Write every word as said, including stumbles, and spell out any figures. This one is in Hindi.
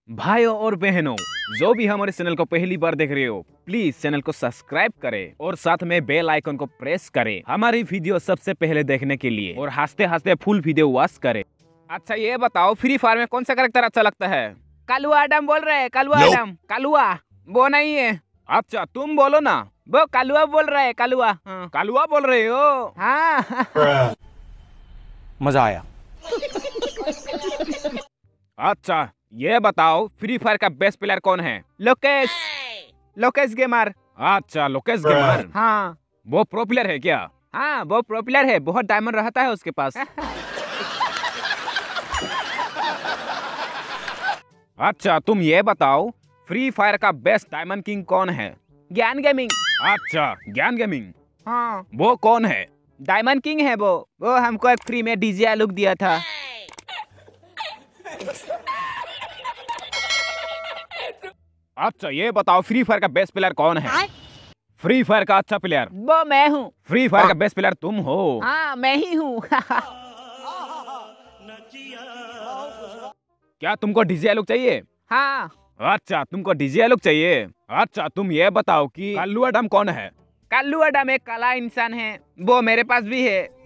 भाइयों और बहनों, जो भी हमारे चैनल को पहली बार देख रहे हो, प्लीज चैनल को सब्सक्राइब करें और साथ में बेल आइकन को प्रेस करें हमारी वीडियो सबसे पहले देखने के लिए, और हंसते हंसते फुल वीडियो वॉच करें। अच्छा ये बताओ, फ्री फायर में कौन सा कैरेक्टर अच्छा लगता है? कालुआ आडम बोल रहे हैं। कालुआ Nope. आडम। कालुआ वो नहीं है। अच्छा तुम बोलो ना। वो कालुआ बोल रहा है। कालुआ। हाँ। कालुआ बोल रहे हो? हाँ। मजा आया। अच्छा ये बताओ, फ्री फायर का बेस्ट प्लेयर कौन है? लोकेश। लोकेश गेमर। अच्छा लोकेश गेमर। हाँ। वो प्रो प्लेयर है क्या? हाँ वो प्रो प्लेयर है, बहुत डायमंड रहता है उसके पास। अच्छा तुम ये बताओ, फ्री फायर का बेस्ट डायमंड किंग कौन है? ज्ञान गेमिंग। अच्छा ज्ञान गेमिंग। हाँ वो कौन है? डायमंड किंग है वो वो हमको एक फ्री में डीजे लुक दिया था। अच्छा ये बताओ, फ्री फायर का बेस्ट प्लेयर कौन है? फ्री फायर का अच्छा प्लेयर वो मैं हूँ। फ्री फायर का बेस्ट प्लेयर तुम हो? हाँ मैं ही हूँ। क्या तुमको डीजे लुक चाहिए? हाँ। अच्छा तुमको डीजे लुक चाहिए। अच्छा तुम ये बताओ कि कालू आडम कौन है? कालू आडम एक काला इंसान है, वो मेरे पास भी है।